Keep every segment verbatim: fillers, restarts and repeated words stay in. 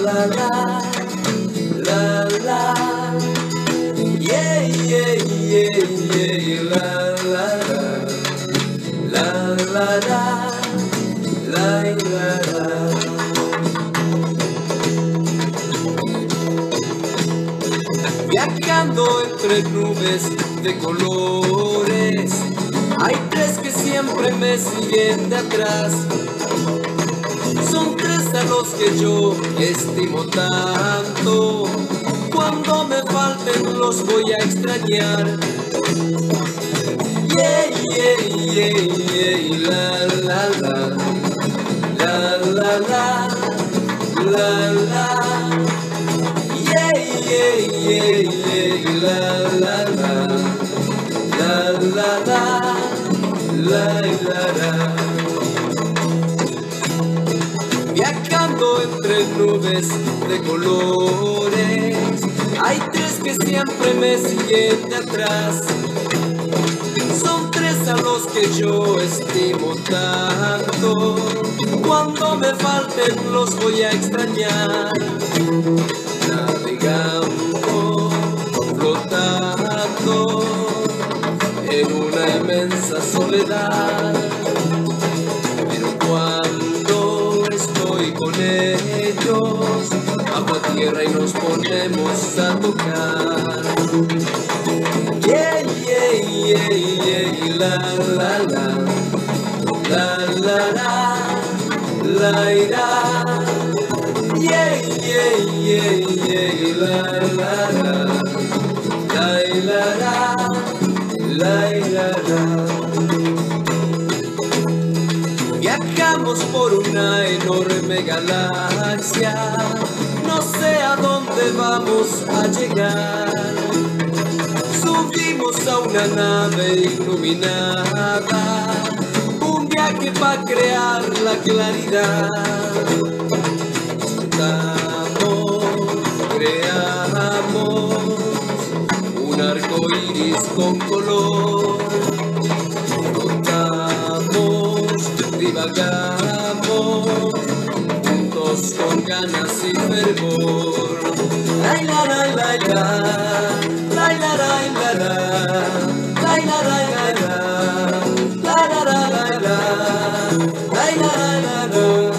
la la, la la, yeah yeah yeah yeah, la la la, la la la, la la la. Viajando entre nubes de colores, hay tres que siempre me siguen de atrás. Son tres a los que yo estimo tanto. Cuando me falten los voy a extrañar. Yeah, yeah, yeah, yeah, la, la, la, la, la, la, la, la. Yeah, yeah, yeah, yeah, la, la, la, la, la, la, la, la. Viajando entre nubes de colores, hay tres que siempre me siguen de atrás. Son tres a los que yo estimo tanto. Cuando me falten los voy a extrañar. Navegando, flotando en una inmensa soledad. Pero cuando estoy con ellos, bajo a tierra y nos ponemos a tocar. Yeah, yeah, yeah, yeah, la, la, la, la, la, la, la, la. Yeah, yeah, yeah, yeah, la, la, la, la, la, la, la, la. Viajamos por una enorme galaxia, no sé a dónde vamos a llegar. Subimos a una nave iluminada, un viaje para crear la claridad. Creamos un arco iris con color, flotamos, divagamos, juntos con ganas y fervor. La la la la la, la la la la la, la la la la la, la la la la la, la la la la.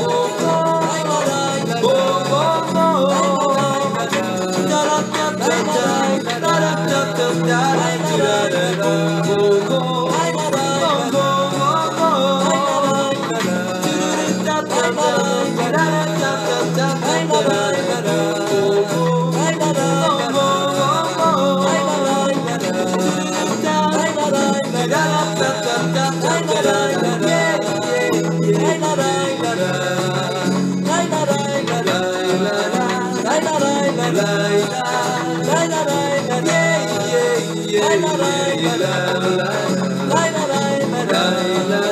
La la la la la la la la la la la.